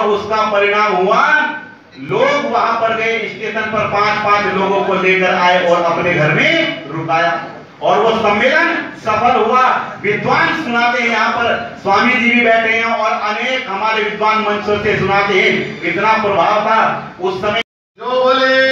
और उसका परिणाम हुआ, लोग वहां पर गए, स्टेशन पर 5-5 लोगों को लेकर आए और अपने घर में रुकाया और वो सम्मेलन सफल हुआ। विद्वान सुनाते हैं, यहाँ पर स्वामी जी भी बैठे हैं और अनेक हमारे विद्वान मंचों से सुनाते हैं, इतना प्रभाव था उस समय। जो बोले